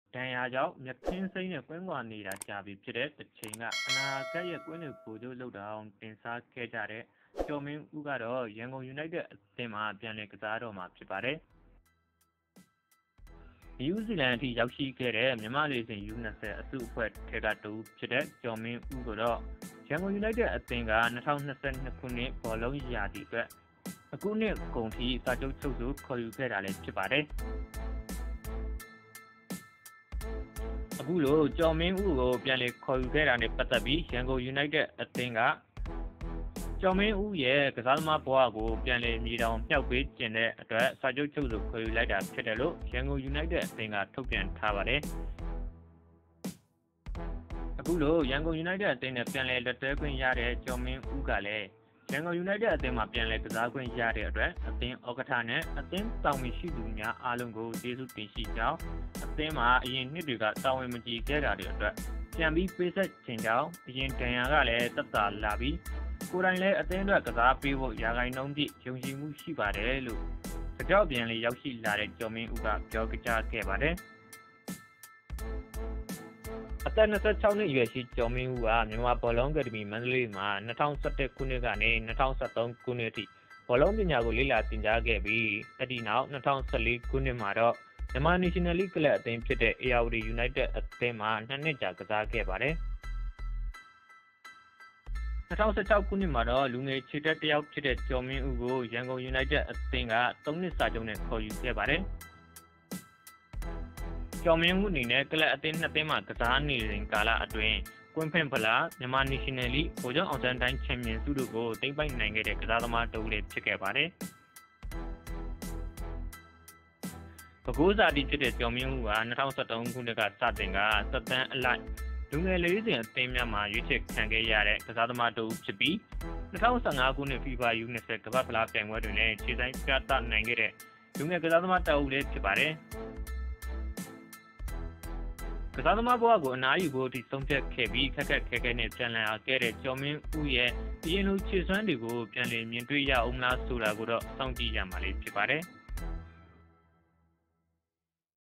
တန်ရာကြောင့်မြခင်းစိမ့်နဲ့ကွင်းကွာနေတာကြာပြီဖြစ်တဲ့တစ်ချိန်ကအနာဂတ်ရဲ့ကွင်းတွေကိုကျိုးလောက်တာအောင်တင်စားခဲ့ကြတဲ့ကျော်မင်းဦးကတော့ရန်ကုန်ယူနိုက်တက်အသင်းမှာပြန်လည်ကစားတော့မှာဖြစ်ပါတယ်။နယူးဇီလန်အထိရောက်ရှိခဲ့တဲ့မြန်မာလေဆင် U20 အစုအဖွဲ့ထဲကတူဖြစ်တဲ့ကျော်မင်းဦးကတော့ရန်ကုန်ယူနိုက်တက်အသင်းက2022ခုနှစ်ဘောလုံးရာသီအတွက်အခုနှစ်ကုန်ထိစာချုပ်ချုပ်ဆိုခေါ်ယူခဲ့တာလည်းဖြစ်ပါတယ်။အခုလိုကျော်မင်းဦးကိုပြန်လည်ခေါ်ယူခဲ့တာနဲ့ပတ်သက်ပြီးရန်ကုန်ယူနိုက်တက်အသင်းကကျော်မင်းဦးရဲ့ကစားသမားဘဝကိုပြန်လည်မြေတောင်မြှောက်ပေးခြင်းတဲ့အတွက်စာချုပ်ချုပ်ဆိုခေါ်ယူလိုက်တာဖြစ်တယ်လို့ရန်ကုန်ယူနိုက်တက်အသင်းကထုတ်ပြန်ထားပါတယ်။အခုလိုရန်ကုန်ယူနိုက်တက်အသင်းနဲ့ပြန်လည်လက်တွဲခွင့်ရတဲ့ကျော်မင်းဦးကလည်းရန်ကုန်ယူနိုက်တက်အသင်းမှာပြန်လည်ကစားခွင့်ရတဲ့အတွက်အသင်းဩက္ကဋ္ဌနဲ့အသင်းတာဝန်ရှိသူများအားလုံးကိုကျေးဇူးတင်ရှိကြောင်းအသင်းမှာအရင်နှစ်တွေကတာဝန်မကျေခဲ့တာတွေအတွက်ပြန်ပြီးပေးဆက်ခြင်းကြောင့်အရင်ဒဏ်ရာကလည်းသက်သာလာပြီးကိုယ်တိုင်လည်းအသင်းအတွက်ကစားပေးဖို့ရာဂိုင်နှုန်းပြည့်ယုံကြည်မှုရှိပါတယ်လို့ကြောက်ပြန်လေးရောက်ရှိလာတဲ့ကျော်မင်းဦးကပြောကြားခဲ့ပါတယ်။အသက်26နှစ်အရွယ်ရှိကျော်မင်းဦးကမြန်မာဘောလုံးအကယ်ဒမီမန္တလေးမှာ2011ခုနှစ်ကနေ2013ခုနှစ်အထိဘောလုံးပညာကိုလေ့လာသင်ကြားခဲ့ပြီးအဲ့ဒီနောက်2014ခုနှစ်မှာတော့မြန်မာ National League ကလပ်အသင်းဖြစ်တဲ့ ARD United အသင်းမှာ2နှစ်ကြာကစားခဲ့ပါတယ်။2016ခုနှစ်မှာတော့လူငယ်ခြေတက်တစ်ယောက်ဖြစ်တဲ့ကျော်မင်းဦးကိုရန်ကုန်ယူနိုက်တက်အသင်းက3နှစ်စာချုပ်နဲ့ခေါ်ယူခဲ့ပါတယ်။ကျော်မင်းဦးအနေနဲ့ကလပ်အသင်း2သင်းမှာကစားနေစဉ်ကာလအတွင်းကွင်းဖင်ဗလာမြန်မာ National League ဗိုလ်ချုပ်အောင်ဆန်းတိုင်းချန်ပီယံဆုတို့ကိုသိမ်းပိုက်နိုင်ခဲ့တဲ့ကစားသမားတစ်ဦးလည်းဖြစ်ခဲ့ပါတယ်။ပဲခူးဇာတိဖြစ်တဲ့ကျော်မင်းဦးက2013ခုနှစ်ကစတင်ကသက်တမ်းအလိုက်လူငယ်40အသင်းများမှာရွေးချယ်ခံခဲ့ရတဲ့ကစားသမားတစ်ဦးဖြစ်ပြီး2015ခုနှစ် FIFA U20 ကမ္ဘာ့ဖလားပြိုင်ပွဲတွင်လည်းခြေဆိုင်ပြသနိုင်ခဲ့တဲ့လူငယ်ကစားသမားတစ်ဦးလည်းဖြစ်ပါတယ်။ကစားသမားဘဝကိုအနားယူဖို့အထိဆုံးဖြတ်ခဲ့ပြီးခက်ခဲနဲ့ပြန်လည်လာခဲ့တဲ့ကျော်မင်းဦးရဲ့အရင်လိုခြေစွမ်းတွေကိုပြန်လည်မြင်တွေ့ရအောင်လားဆိုတာကိုတော့စောင့်ကြည့်ရမှာလေးဖြစ်ပါတယ်။